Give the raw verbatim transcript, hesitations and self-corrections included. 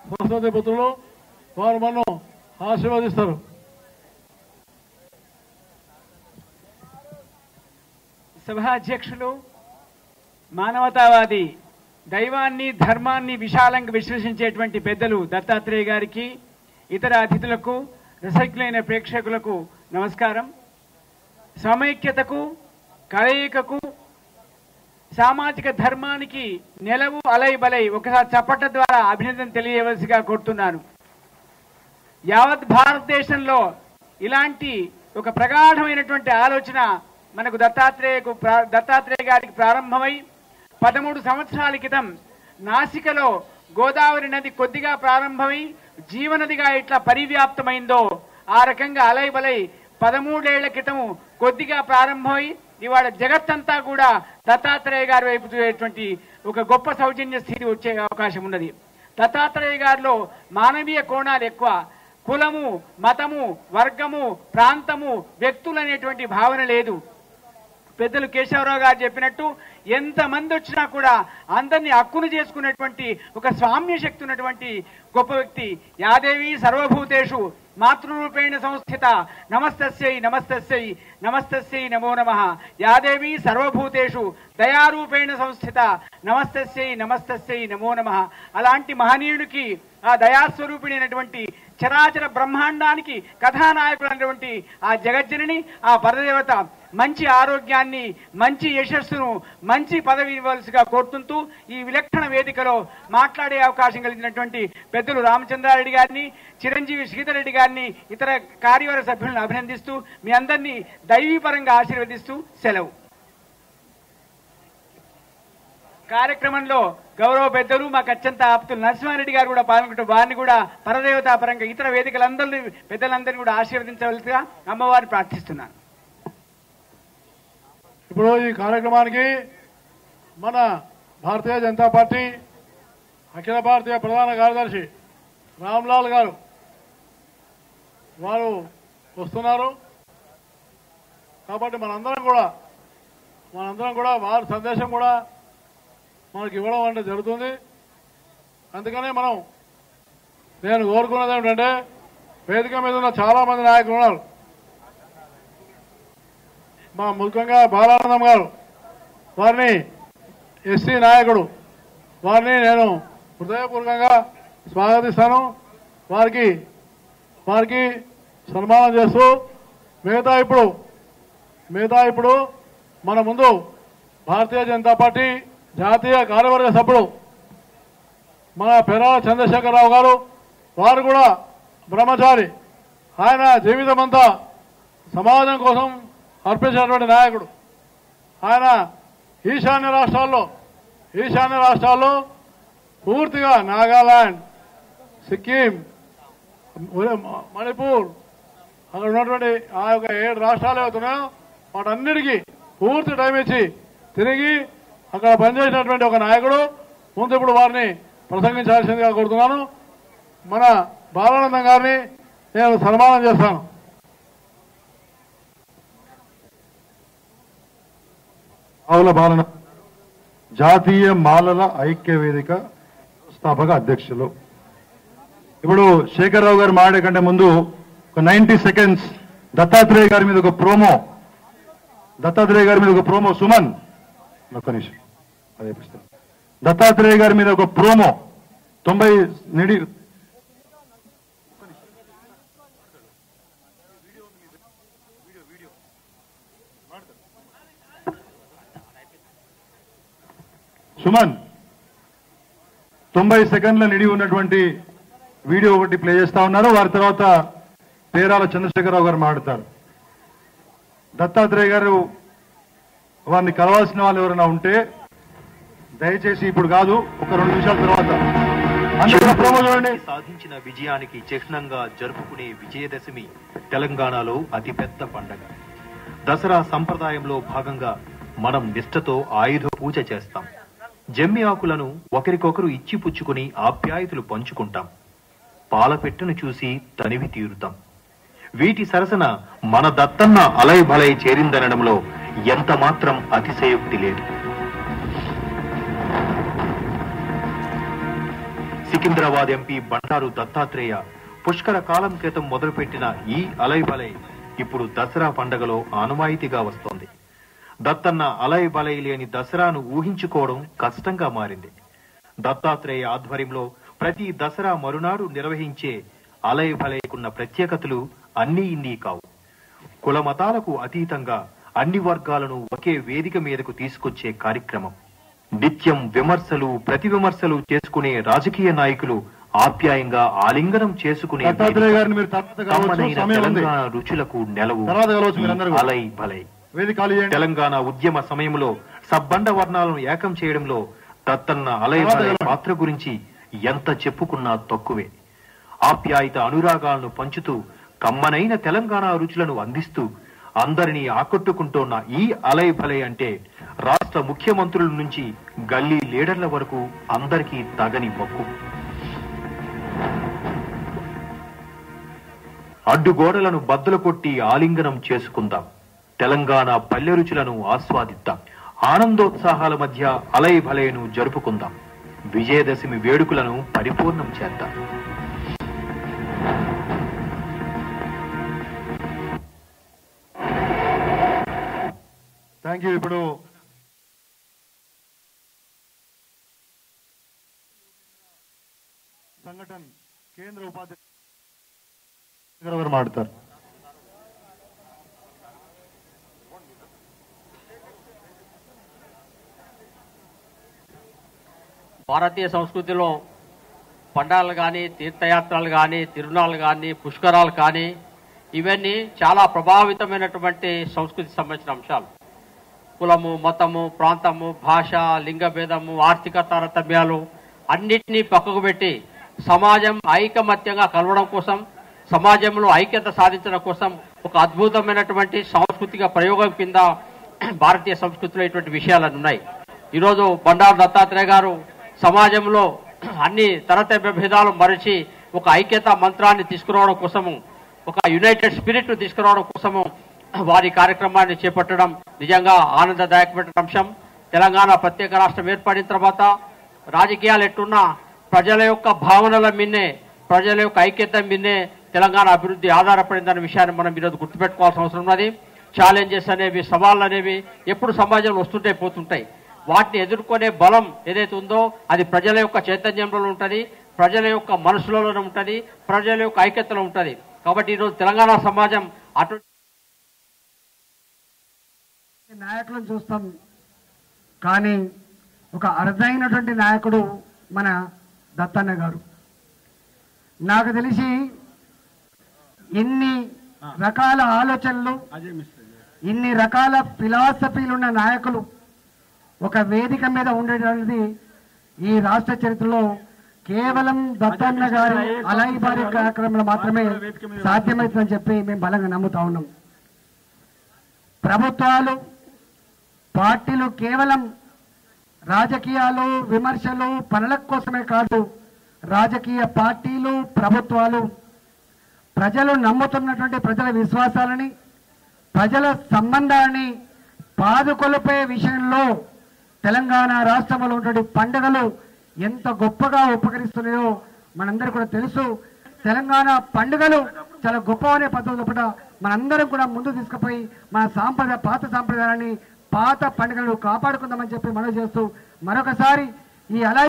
సరస్వతి పుత్రులు వారు మనం ఆశీర్వదిస్తారు. సభాధ్యక్షులు మానవతావాది దైవాన్ని ధర్మాన్ని విశాలంగా విశ్లేషించేటువంటి పెద్దలు దత్తాత్రేయ గారికి, ఇతర అతిథులకు, రసజ్ఞులైన ప్రేక్షకులకు నమస్కారం. సమైక్యతకు, కలయికకు, సామాజిక ధర్మానికి నెలవు అలై బలై ఒకసారి చప్పట్ల ద్వారా అభినందన తెలియవలసిగా కోరుతున్నాను. యావత్ భారతదేశంలో ఇలాంటి ఒక ప్రగాఢమైనటువంటి ఆలోచన మనకు దత్తాత్రేయకు దత్తాత్రేయ గారికి ప్రారంభమై పదమూడు సంవత్సరాల క్రితం నాసికలో గోదావరి నది కొద్దిగా ప్రారంభమై జీవనదిగా ఇట్లా పరివ్యాప్తమైందో ఆ రకంగా అలై బలై పదమూడేళ్ల క్రితం కొద్దిగా ప్రారంభమై ఇవాళ జగత్తంతా కూడా దత్తాత్రేయ గారి వైపు చూసేటువంటి ఒక గొప్ప సౌజన్య స్థితి వచ్చే అవకాశం ఉన్నది. దత్తాత్రేయ గారిలో మానవీయ కోణాలు ఎక్కువ. కులము, మతము, వర్గము, ప్రాంతము, వ్యక్తులు అనేటువంటి భావన లేదు. పెద్దలు కేశవరావు గారు చెప్పినట్టు ఎంతమంది వచ్చినా కూడా అందరినీ హక్కును చేసుకునేటువంటి ఒక స్వామ్య శక్తి ఉన్నటువంటి గొప్ప వ్యక్తి. యాదేవి సర్వభూతేషు మాతృరూపేణ సంస్థిత నమస్తస్యై నమస్తస్యై నమస్తస్యై నమో నమః. యాదేవి సర్వభూతేషు దయారూపేణ సంస్థిత నమస్తస్యై నమస్తస్యై నమో నమః. అలాంటి మహనీయుడికి ఆ దయాస్వరూపిణైనటువంటి చరాచర బ్రహ్మాండానికి కథానాయకుడు అనేటువంటి ఆ జగజ్జనని, ఆ పరదేవత మంచి ఆరోగ్యాన్ని, మంచి యశస్సును, మంచి పదవి ఇవ్వాల్సిగా కోరుతుంటూ ఈ విలక్షణ వేదికలో మాట్లాడే అవకాశం కలిగినటువంటి పెద్దలు రామచంద్రారెడ్డి గారిని, చిరంజీవి శ్రీధర్ రెడ్డి గారిని, ఇతర కార్యవర్గ సభ్యులను అభినందిస్తూ మీ అందరినీ దైవీపరంగా ఆశీర్వదిస్తూ సెలవు. కార్యక్రమంలో గౌరవ పెద్దలు మాకు అత్యంత ఆప్తులు నరసింహారెడ్డి గారు కూడా పాల్గొంటూ వారిని కూడా పరదేవతా పరంగా ఇతర వేదికలందరినీ పెద్దలందరినీ కూడా ఆశీర్వదించవలసిగా అమ్మవారిని ప్రార్థిస్తున్నాను. ఇప్పుడు ఈ కార్యక్రమానికి మన భారతీయ జనతా పార్టీ అఖిల భారతీయ ప్రధాన కార్యదర్శి రామ్లాల్ గారు వారు వస్తున్నారు. కాబట్టి మనందరం కూడా మనందరం కూడా వారి సందేశం కూడా మనకి ఇవ్వడం అంటే జరుగుతుంది. అందుకనే మనం నేను కోరుకున్నది ఏమిటంటే వేదిక మీద ఉన్న చాలా మంది నాయకులు ఉన్నారు. మా ముఖ్యంగా బాలానందం గారు, వారిని ఎస్సీ నాయకుడు, వారిని నేను హృదయపూర్వకంగా స్వాగతిస్తాను. వారికి వారికి సన్మానం చేస్తూ మిగతా ఇప్పుడు మిగతా ఇప్పుడు మన ముందు భారతీయ జనతా పార్టీ జాతీయ కార్యవర్గ సభ్యుడు మన పెరాల చంద్రశేఖరరావు గారు, వారు కూడా బ్రహ్మచారి. ఆయన జీవితం అంతా సమాజం కోసం అర్పించినటువంటి నాయకుడు. ఆయన ఈశాన్య రాష్ట్రాల్లో ఈశాన్య రాష్ట్రాల్లో పూర్తిగా నాగాలాండ్, సిక్కిం, మణిపూర్, అక్కడ ఉన్నటువంటి ఆ యొక్క ఏడు రాష్ట్రాలు అవుతున్నాయో వాటన్నిటికీ పూర్తి టైం ఇచ్చి తిరిగి అక్కడ పనిచేసినటువంటి ఒక నాయకుడు. ముందు ఇప్పుడు వారిని ప్రసంగించాల్సిందిగా కోరుతున్నాను. మన బాలానందం గారిని నేను సన్మానం చేస్తాను. ఆవుల బాలన జాతీయ మాలల ఐక్య వేదిక స్థాపక అధ్యక్షులు. ఇప్పుడు శేఖర్రావు గారు మాట్లాడే కంటే ముందు ఒక నైన్టీ సెకండ్స్ దత్తాత్రేయ గారి మీద ఒక ప్రోమో దత్తాత్రేయ గారి మీద ఒక ప్రోమో సుమన్ ఒక్క నిమిషం అదే దత్తాత్రేయ గారి మీద ఒక ప్రోమో తొంభై నిడి సుమన్ తొంభై సెకండ్ల నిడి ఉన్నటువంటి వీడియో ఒకటి ప్లే చేస్తా ఉన్నారు. వారి తర్వాత పేరాల చంద్రశేఖరరావు గారు మాట్లాడతారు. దత్తాత్రేయ గారు వారిని కలవాల్సిన వాళ్ళు ఎవరైనా ఉంటే దయచేసి ఇప్పుడు కాదు, ఒక రెండు నిమిషాల తర్వాత సాధించిన విజయానికి చిహ్నంగా జరుపుకునే విజయదశమి తెలంగాణలో అతిపెద్ద పండగ. దసరా సంప్రదాయంలో భాగంగా మనం నిష్ఠతో ఆయుధ పూజ చేస్తాం. జమ్మి ఆకులను ఒకరికొకరు ఇచ్చి పుచ్చుకుని ఆప్యాయతలు పంచుకుంటాం. పాలపెట్టును చూసి తనివి తీరుతాం. వీటి సరసన మన దత్తన్న అలై బలై చేరిందనడంలో ఎంత మాత్రం అతిశయోక్తి లేదు. సికింద్రాబాద్ ఎంపీ బండారు దత్తాత్రేయ పుష్కర కాలం క్రితం మొదలుపెట్టిన ఈ అలైబలై ఇప్పుడు దసరా పండగలో ఆనవాయితీగా వస్తోంది. దత్తన్న అలైబలై లేని దసరాను ఊహించుకోవడం కష్టంగా మారింది. దత్తాత్రేయ ఆధ్వర్యంలో ప్రతి దసరా మరునాడు నిర్వహించే అలైబలైకున్న ప్రత్యేకతలు అన్నీ ఇన్నీ కావు. కుల మతాలకు అతీతంగా అన్ని వర్గాలను ఒకే వేదిక మీదకు తీసుకొచ్చే కార్యక్రమం. నిత్యం విమర్శలు ప్రతి విమర్శలు చేసుకునే రాజకీయ నాయకులు ఆప్యాయంగా ఆలింగనం చేసుకునే తెలంగాణ రుచులకు నెలవు అలై బలై. తెలంగాణ ఉద్యమ సమయంలో సబ్బండ వర్ణాలను ఏకం చేయడంలో దత్తన్న అలై బలై పాత్ర గురించి ఎంత చెప్పుకున్నా తక్కువే. ఆప్యాయత అనురాగాలను పంచుతూ కమ్మనైన తెలంగాణ రుచులను అందిస్తూ అందరినీ ఆకట్టుకుంటోన్న ఈ అలై బలై అంటే రాష్ట్ర ముఖ్యమంత్రుల నుంచి గల్లీ లీడర్ల వరకు అందరికీ తగని మొక్కు. అడ్డుగోడలను బద్దలు కొట్టి ఆలింగనం చేసుకుందాం. తెలంగాణ పల్లె రుచులను ఆస్వాదిద్దాం. ఆనందోత్సాహాల మధ్య అలై బలైను జరుపుకుందాం. విజయదశమి వేడుకలను పరిపూర్ణం చేద్దాం. Thank you. ఇప్పుడు సంఘటన కేంద్ర ఉపాధ్యక్షులు మాట్లాడతారు. భారతీయ సంస్కృతిలో పండాలు కానీ తీర్థయాత్రలు కానీ తిరునాళ్ళు కానీ పుష్కరాలు కానీ ఇవన్నీ చాలా ప్రభావితమైనటువంటి సంస్కృతికి సంబంధించిన అంశాలు. కులము, మతము, ప్రాంతము, భాష, లింగ భేదము, ఆర్థిక తారతమ్యాలు అన్నిటినీ పక్కకు పెట్టి సమాజం ఐకమత్యంగా కలవడం కోసం, సమాజంలో ఐక్యత సాధించడం కోసం ఒక అద్భుతమైనటువంటి సాంస్కృతిక ప్రయోగం కింద భారతీయ సంస్కృతిలో ఇటువంటి విషయాలు ఉన్నాయి. ఈరోజు బండారు దత్తాత్రేయ గారు సమాజంలో అన్ని తరతమ్య భేదాలు మరిచి ఒక ఐక్యత మంత్రాన్ని తీసుకురావడం కోసము, ఒక యునైటెడ్ స్పిరిట్ తీసుకురావడం కోసము వారి కార్యక్రమాన్ని చేపట్టడం నిజంగా ఆనందదాయకమైన అంశం. తెలంగాణ ప్రత్యేక రాష్ట్రం ఏర్పడిన తర్వాత రాజకీయాలు ఎట్టున్నా ప్రజల యొక్క భావనల మిన్నే, ప్రజల యొక్క ఐక్యత మిన్నే తెలంగాణ అభివృద్ధి ఆధారపడిందనే విషయాన్ని మనం ఈరోజు గుర్తుపెట్టుకోవాల్సిన అవసరం ఉన్నది. ఛాలెంజెస్ అనేవి, సవాళ్ళు అనేవి ఎప్పుడు సమాజంలో వస్తుంటే పోతుంటాయి. వాటిని ఎదుర్కొనే బలం ఏదైతే ఉందో అది ప్రజల యొక్క చైతన్యంలో ఉంటుంది, ప్రజల యొక్క మనసులోనే ఉంటుంది, ప్రజల యొక్క ఐక్యతలో ఉంటుంది. కాబట్టి ఈరోజు తెలంగాణ సమాజం అటు నాయకులను చూస్తాం, కానీ ఒక అరుదైనటువంటి నాయకుడు మన దత్తన్న గారు. నాకు తెలిసి ఇన్ని రకాల ఆలోచనలు, ఇన్ని రకాల ఫిలాసఫీలున్న నాయకులు ఒక వేదిక మీద ఉండేటది ఈ రాష్ట్ర చరిత్రలో కేవలం దత్తన్న గారి అలైబారి కార్యక్రమంలో మాత్రమే సాధ్యమవుతుందని చెప్పి మేము బలంగా నమ్ముతా ఉన్నాం. ప్రభుత్వాలు, పార్టీలు కేవలం రాజకీయాలు, విమర్శలు, పనుల కోసమే కాదు, రాజకీయ పార్టీలు, ప్రభుత్వాలు ప్రజలు నమ్ముతున్నటువంటి ప్రజల విశ్వాసాలని, ప్రజల సంబంధాన్ని పాదుకొలిపే విషయంలో తెలంగాణ రాష్ట్రంలో ఉన్నటువంటి పండుగలు ఎంత గొప్పగా ఉపకరిస్తున్నాయో మనందరూ కూడా తెలుసు. తెలంగాణ పండుగలు చాలా గొప్పవనే పద్ధతిలో కూడా మనందరం కూడా ముందు తీసుకుపోయి మన సాంప్రదాయ పాత సాంప్రదాయాన్ని, పాత పండుగలను కాపాడుకుందామని చెప్పి మనవి చేస్తూ మరొకసారి ఈ అలా